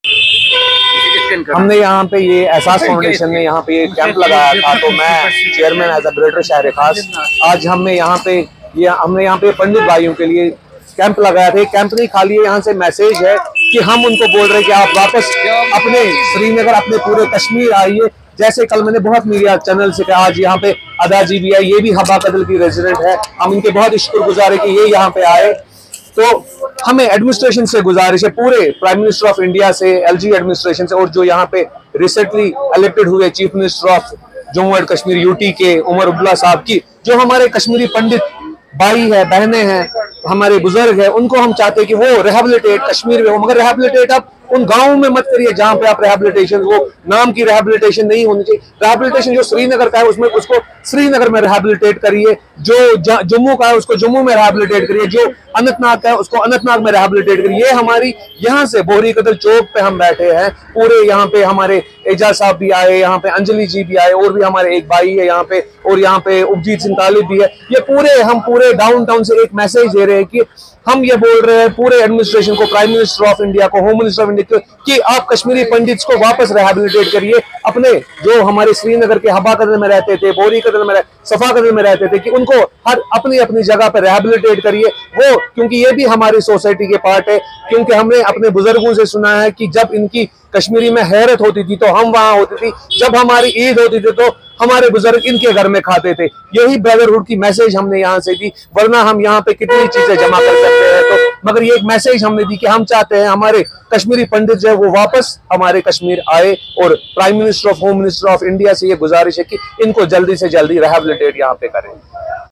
हमने यहाँ पे ये एहसास फाउंडेशन ने यहाँ पे ये कैंप लगाया था, तो मैं चेयरमैन एज अ ग्रेटर शहर खास आज हमने यहाँ पे पंडित भाइयों के लिए कैंप लगाया था। कैंप नहीं, खाली यहाँ से मैसेज है कि हम उनको बोल रहे हैं कि आप वापस अपने श्रीनगर, अपने पूरे कश्मीर आइए। जैसे कल मैंने बहुत मीडिया चैनल से कहा, आज यहाँ पे अदा जी भी है, ये भी हबा कदल की रेजिडेंट है। हम इनके बहुत शुक्रगुजार है कि ये यहाँ पे आए। तो हमें एडमिनिस्ट्रेशन से गुजारिश है, पूरे प्राइम मिनिस्टर ऑफ इंडिया से, एलजी एडमिनिस्ट्रेशन से, और जो यहाँ पे रिसेंटली इलेक्टेड हुए chief minister of Jammu and Kashmir UT के उमर अब्दुल्ला साहब की, जो हमारे कश्मीरी पंडित भाई है, बहनें हैं, हमारे बुजुर्ग हैं, उनको हम चाहते हैं कि वो रिहेबिलिटेट कश्मीर में हो, मगर रिहेबिलिटेट आप उन गांवों में मत करिए जहां पे आप रिहेबिलिटेशन, वो नाम की रिहेबिलिटेशन नहीं होनी चाहिए। रिहेबिलिटेशन जो श्रीनगर का है उसमें उसको श्रीनगर में रिहेबिलिटेट करिए, जो जम्मू का है उसको जम्मू में रिहेबिलिटेट करिए, जो अनंतनाग का है उसको अनंतनाग में रिहेबिलिटेट करिए। ये हमारी यहाँ से बोहरी कदर चौक पे हम बैठे हैं, पूरे यहाँ पे हमारे एजाज साहब भी आए, यहाँ पे अंजलि जी भी आए, और भी हमारे एक भाई है यहाँ पे, और यहाँ पे उपजीत सिंह तालिब भी है। ये हम पूरे डाउन टाउन से एक मैसेज दे रहे हैं कि हम ये बोल रहे हैं पूरे एडमिनिस्ट्रेशन को, प्राइम मिनिस्टर ऑफ इंडिया को, होम मिनिस्टर ऑफ इंडिया को, कि आप कश्मीरी पंडित्स को वापस रिहेबिलिटेट करिए। अपने जो हमारे श्रीनगर के हबा कदल में रहते थे, बोरी कदल में, सफा कदल में रहते थे, कि उनको हर अपनी अपनी जगह पर रिहेबिलिटेट करिए वो, क्योंकि ये भी हमारी सोसाइटी के पार्ट है। क्योंकि हमने अपने बुजुर्गों से सुना है कि जब इनकी कश्मीरी में हैरत होती थी तो हम वहां होती थी, जब हमारी ईद होती थी तो हमारे बुजुर्ग इनके घर में खाते थे। यही ब्रदरहुड की मैसेज हमने यहाँ से दी, वरना हम यहाँ पे कितनी चीजें जमा कर सकते हैं। तो मगर ये एक मैसेज हमने दी कि हम चाहते हैं हमारे कश्मीरी पंडित जो है वो वापस हमारे कश्मीर आए, और prime minister of, home minister of India से ये गुजारिश है कि इनको जल्दी से जल्दी रिहेबिलिटेट यहाँ पे करें।